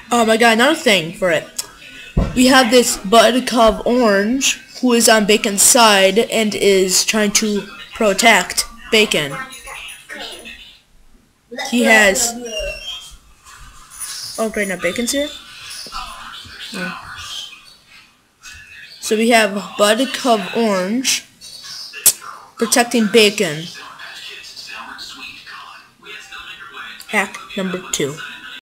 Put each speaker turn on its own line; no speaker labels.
I got another thing for it. We have this Buttercup Orange who is on Bacon's side and is trying to protect Bacon. He has... Oh great, now Bacon's here? Oh. So we have Buttercup Orange protecting Bacon. Hack number 2.